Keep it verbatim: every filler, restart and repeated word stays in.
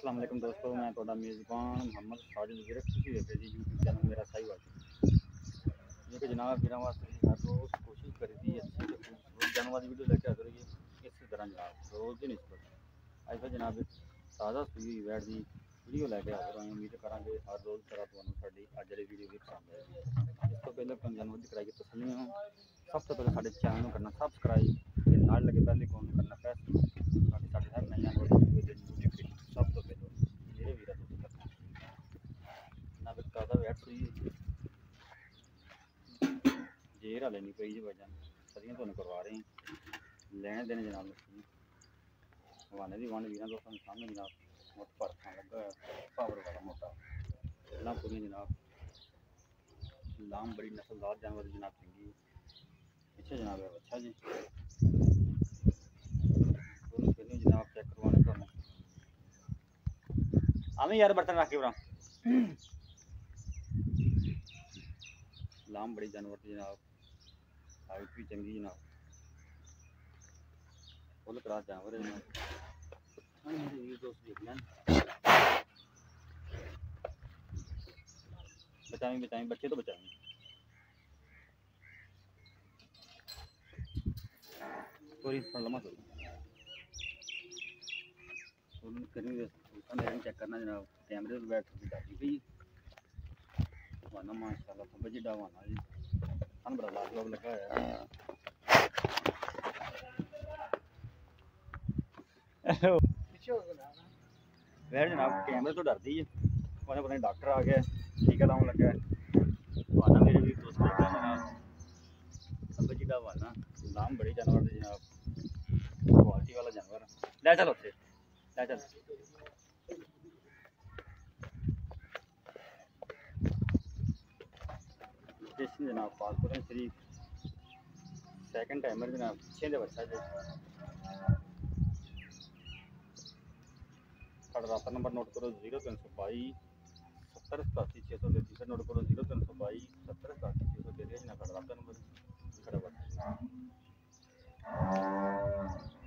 अस्सलाम वालेकुम दोस्तों, मैं थोड़ा मेज़बान मोहम्मद साजिद ज़रा खुशी देते जी यूट्यूब चैनल मेरा सही वाला ये कि जनाब मेरा वास्ते जी हर रोज़ कोशिश करी थी अच्छी तो खूबसूरत जानवर की वीडियो लेके हाजिर होइए इस तरह जनाब रोज़ की निस्बत अज फिर जनाब एक ताज़ा सुई हुई वैट की वीडियो लैके हाजिर होए उम्मीद करा हर रोज़ तरह तुहानू साडी अज वाली वीडियो भी पसंद आएगी। इस तो पहले तुम जानवर की कराई तसल्ली हो सब तो पहले साडे चैनल करना सबसक्राइब ते नाल लगे बेल आइकन करना प्रेस ताकि साडे हर नई जानवर की वीडियो दी नोटिफिकेशन सब तो पहले मेरे वीरा तुसीं करना ना एक ताज़ा वैट सुई जेर हाले नहीं पई जी वजन सदियां तुहानू करवा रहे हैं लेने देने जनाब लस्सी हवाने की वंड वीर दोस्तों के सामने जनाब मुठ पर खान लगा पावर वाला मोटा गल्लां पूरी जनाब लाम बड़ी नस्लदार जानवर जनाब चंगी पीछे जनाब है अच्छा जी जनाब चेक करवाने तुहानू आवें यार बर्तन रख के बरा लाम बड़ी जानवर की जनाब हाइट भी चंगी जनाब फुल क्रास जानवर है जनाब मेरे वीर दोस्त देख लें बचाएं बचाएं बच्चे तो बचाएं सॉरी थोड़ा लम्हा सॉरी करनी चेक करना जनाब कैमरे पर बैठ के डाली पई वाना माशाल्लाह तो बजी डावाना जी सन बड़ा लाजवाब लगा है वैसे जनाब कैमरे तो डरती है पता पता डॉक्टर आ गया टीका लाने लगा वाना मेरे भी दोस्त देखा जनाब बजी डावाना नाम बड़ी जानवर जनाब क्वालिटी वाला जानवर ले चल उत्थे ले चल स्टेशन जनाब पासपोर्ट शरीफ सैकेंड टाइमर जनाब छे दे बच्चा जी साढ़ा रास्ता नंबर नोट करो जीरो तीन सौ बाई सत्तर सतासी छे सौ तैंतीस फिर नोट करो जीरो तीन सौ बाई सत्तर सतासी छे सौ तैंतीस जनाब साढ़ा रास्ता नंबर साढ़ा बच्चा